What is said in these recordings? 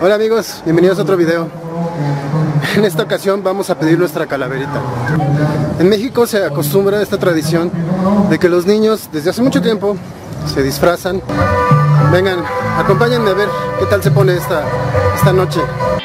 Hola amigos, bienvenidos a otro video. En esta ocasión vamos a pedir nuestra calaverita. En México se acostumbra esta tradición de que los niños desde hace mucho tiempo se disfrazan. Vengan, acompáñenme a ver qué tal se pone esta noche.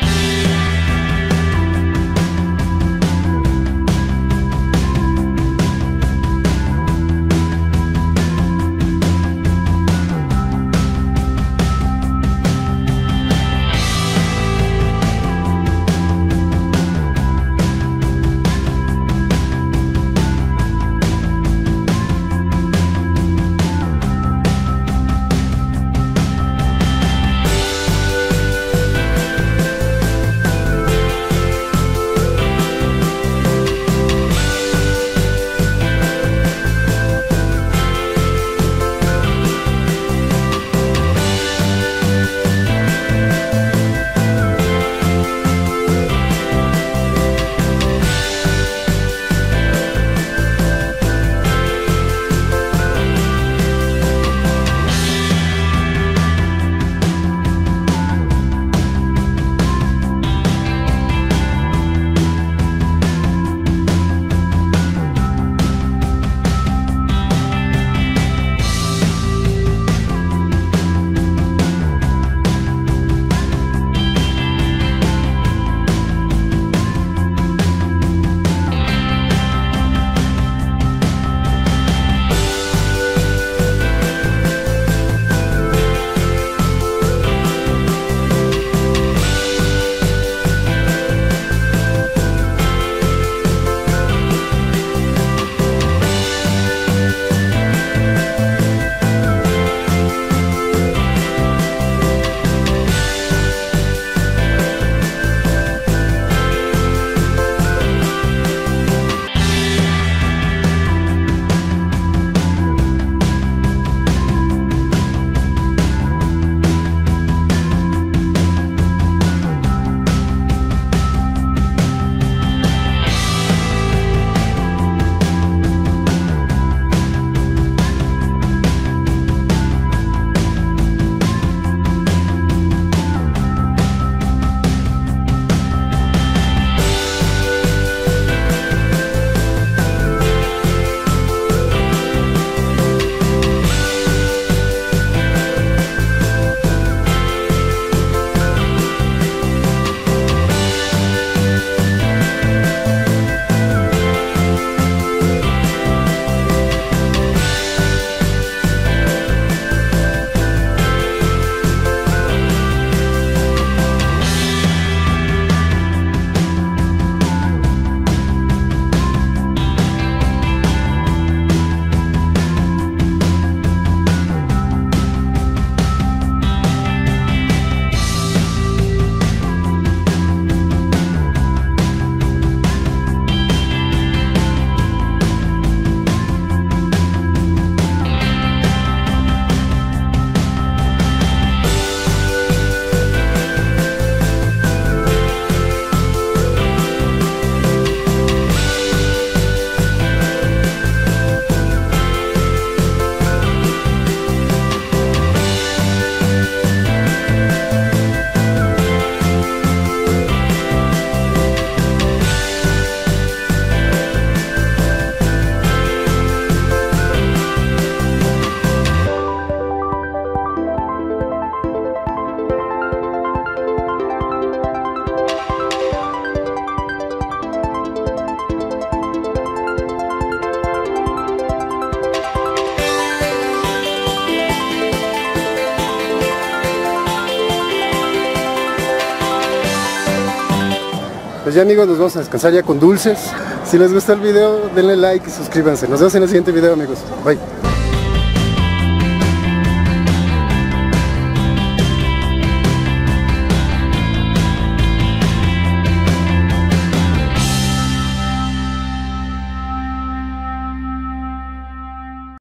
Pues ya amigos, nos vamos a descansar ya con dulces. Si les gustó el video, denle like y suscríbanse. Nos vemos en el siguiente video amigos. Bye.